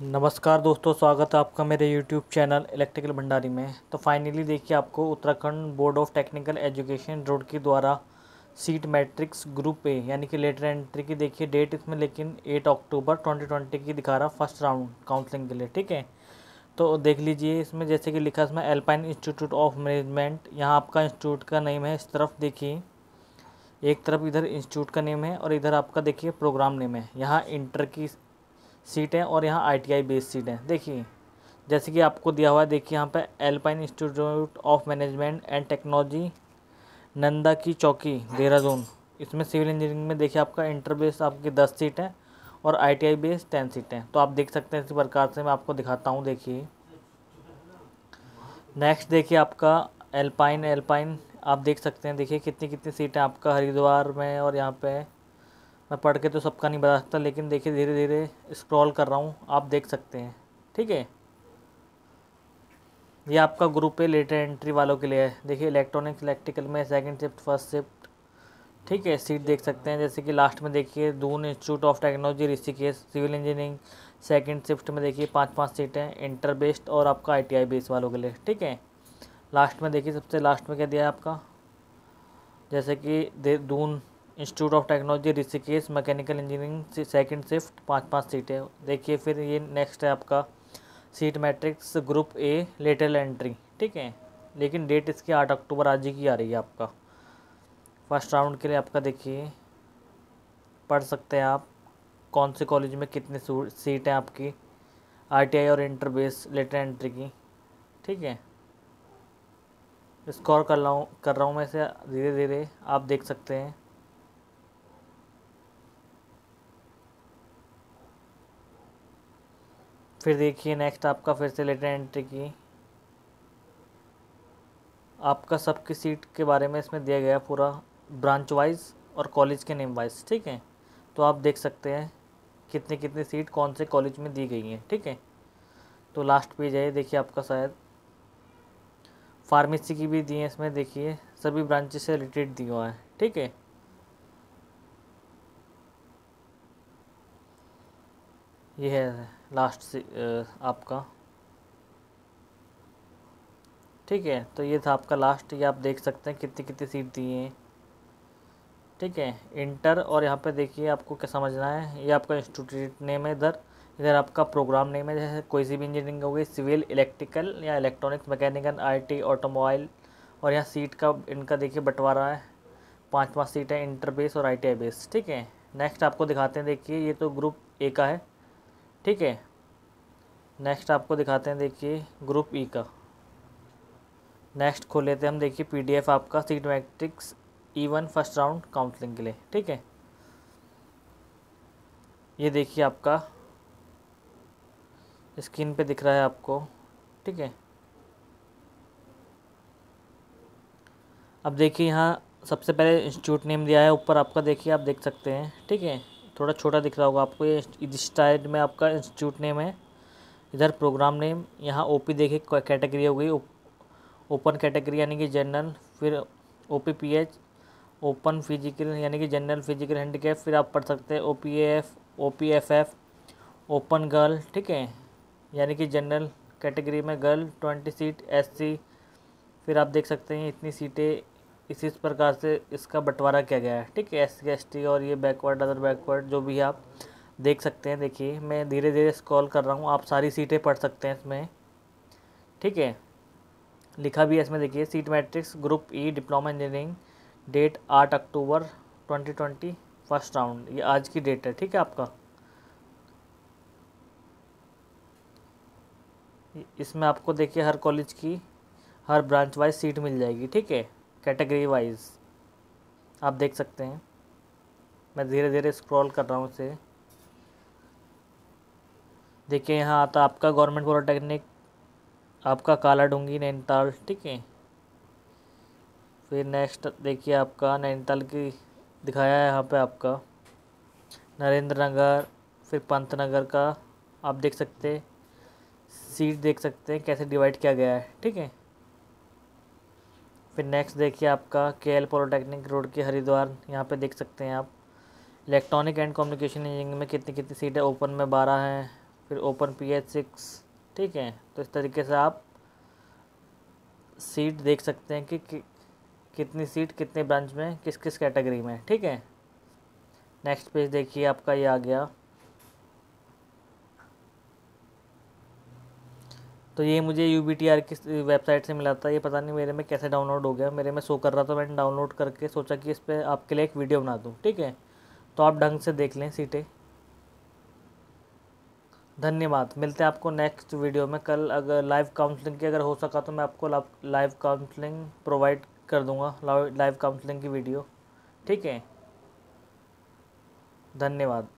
नमस्कार दोस्तों, स्वागत है आपका मेरे YouTube चैनल इलेक्ट्रिकल भंडारी में। तो फाइनली देखिए, आपको Uttarakhand board of technical education रोड के द्वारा सीट मैट्रिक्स ग्रुप ए यानी कि लेटर एंट्री की देखिए डेट इसमें लेकिन 8 अक्टूबर 2020 की दिखा रहा, फर्स्ट राउंड काउंसलिंग के लिए। ठीक है, तो देख लीजिए इसमें जैसे कि लिखा इसमें एल्पाइन इंस्टीट्यूट ऑफ मैनेजमेंट। यहाँ आपका इंस्टीट्यूट का नेम है, इस तरफ देखिए, एक तरफ इधर इंस्टीट्यूट का नेम है और इधर आपका देखिए प्रोग्राम नेम है। यहाँ इंटर की सीट है और यहाँ ITI बेस सीट है। देखिए जैसे कि आपको दिया हुआ है, देखिए यहाँ पे Alpine institute of management and technology Nanda की चौकी देहरादून। इसमें सिविल इंजीनियरिंग में देखिए आपका इंटर बेस आपकी 10 सीट है और ITI बेस 10 सीट हैं। तो आप देख सकते हैं इसी प्रकार से मैं आपको दिखाता हूँ। देखिए नेक्स्ट देखिए आपका एल्पाइन आप देख सकते हैं, देखिए कितनी कितनी सीटें आपका हरिद्वार में। और यहाँ पे मैं पढ़ के तो सबका नहीं बता सकता, लेकिन देखिए धीरे धीरे स्क्रॉल कर रहा हूँ, आप देख सकते हैं। ठीक है, ये आपका ग्रुप है लेटर एंट्री वालों के लिए है। देखिए इलेक्ट्रॉनिक्स इलेक्ट्रिकल में सेकंड शिफ्ट फर्स्ट शिफ्ट। ठीक है, सीट देख सकते हैं जैसे कि लास्ट में देखिए Doon institute of technology Rishikesh civil engineering second shift में देखिए 5-5 सीटें इंटर बेस्ड और आपका ITI बेस वालों के लिए। ठीक है, लास्ट में देखिए सबसे लास्ट में क्या दिया है आपका, जैसे कि Doon institute of technology Rishikesh mechanical engineering second shift 5-5 सीटें। देखिए फिर ये नेक्स्ट है आपका seat matrix group A lateral entry. ठीक है, लेकिन डेट इसकी 8 अक्टूबर आज ही की आ रही है आपका फर्स्ट राउंड के लिए। आपका देखिए पढ़ सकते हैं आप कौन से कॉलेज में कितनी सीट हैं आपकी ITI और इंटर बेस लेटर एंट्री की। ठीक है, स्कोर कर रहा हूँ मैं इसे धीरे धीरे, आप देख सकते हैं। फिर देखिए नेक्स्ट आपका फिर से लेटर एंट्री की आपका सबकी सीट के बारे में इसमें दिया गया पूरा ब्रांच वाइज और कॉलेज के नेम वाइज। ठीक है, तो आप देख सकते हैं कितनी कितनी सीट कौन से कॉलेज में दी गई हैं। ठीक है, तो लास्ट पेज है देखिए आपका, शायद फार्मेसी की भी दी है इसमें, देखिए सभी ब्रांचेस से रिलेटेड दिया हुआ है। ठीक है, ये है लास्ट से आपका। ठीक है, तो ये था आपका लास्ट, ये आप देख सकते हैं कितनी कितनी सीट दी हैं। ठीक है, इंटर और यहाँ पे देखिए आपको क्या समझना है, ये आपका इंस्टीट्यूट नेम है, इधर इधर आपका प्रोग्राम नेम है। जैसे कोई सी भी इंजीनियरिंग हो गई, सिविल इलेक्ट्रिकल या इलेक्ट्रॉनिक्स मैकेनिकल IT ऑटोमोबाइल। और यहाँ सीट का इनका देखिए बंटवारा है, 5-5 सीट है इंटर बेस और ITI बेस। ठीक है, नेक्स्ट आपको दिखाते हैं, देखिए ये तो ग्रुप ए का है। ठीक है, नेक्स्ट आपको दिखाते हैं देखिए ग्रुप E का। नेक्स्ट खोल लेते हैं हम, देखिए PDF आपका seat matrix E1 first round counselling के लिए। ठीक है, ये देखिए आपका स्क्रीन पे दिख रहा है आपको। ठीक है, अब देखिए यहाँ सबसे पहले इंस्टीट्यूट नेम दिया है ऊपर आपका, देखिए आप देख सकते हैं। ठीक है, थोड़ा छोटा दिख रहा होगा आपको, ये इस साइड में आपका इंस्टीट्यूट नेम है, इधर प्रोग्राम नेम। यहाँ OP देखिए कैटेगरी हो गई, ओपन कैटेगरी यानी कि जनरल, फिर OPPH ओपन फिजिकल यानी कि जनरल फिजिकल हैंडीकैप। फिर आप पढ़ सकते हैं OPAF OPFF ओपन गर्ल। ठीक है, यानी कि जनरल कैटेगरी में गर्ल 20 सीट SC। फिर आप देख सकते हैं इतनी सीटें, इसी प्रकार से इसका बंटवारा किया गया है। ठीक है, SC ST और ये बैकवर्ड अदर बैकवर्ड जो भी आप देख सकते हैं। देखिए मैं धीरे धीरे स्क्रॉल कर रहा हूँ, आप सारी सीटें पढ़ सकते हैं इसमें। ठीक है, लिखा भी है इसमें, देखिए seat matrix group E diploma engineering, date 8 October 2020 first round, ये आज की डेट है। ठीक है, आपका इसमें आपको देखिए हर कॉलेज की हर ब्रांच वाइज सीट मिल जाएगी। ठीक है, कैटेगरी वाइज आप देख सकते हैं। मैं धीरे धीरे स्क्रॉल कर रहा हूँ इसे, देखिए यहाँ आता आपका गवर्नमेंट पॉलिटेक्निक आपका काला डूंगी नैनीताल। ठीक है, फिर नेक्स्ट देखिए आपका नैनीताल की दिखाया है यहाँ पे आपका नरेंद्र नगर, फिर पंत नगर का आप देख सकते हैं, सीट देख सकते हैं कैसे डिवाइड किया गया है। ठीक है, फिर नेक्स्ट देखिए आपका KL पॉलिटेक्निक रोड के हरिद्वार, यहाँ पे देख सकते हैं आप इलेक्ट्रॉनिक एंड कम्युनिकेशन इंजीनियरिंग में कितनी कितनी सीट है। ओपन में 12 हैं, फिर ओपन PH6, ठीक है। तो इस तरीके से आप सीट देख सकते हैं कि कितनी सीट कितने ब्रांच में किस किस कैटेगरी में, ठीक है। नेक्स्ट पेज देखिए आपका ये आ गया। तो ये मुझे UBTR की वेबसाइट से मिला था, ये पता नहीं मेरे में कैसे डाउनलोड हो गया, मेरे में शो कर रहा था, मैंने डाउनलोड करके सोचा कि इस पर आपके लिए एक वीडियो बना दूँ, ठीक है। तो आप ढंग से देख लें सीटें। धन्यवाद, मिलते हैं आपको नेक्स्ट वीडियो में। कल अगर लाइव काउंसलिंग की अगर हो सका तो मैं आपको लाइव काउंसलिंग प्रोवाइड कर दूंगा, लाइव काउंसलिंग की वीडियो, ठीक है। धन्यवाद।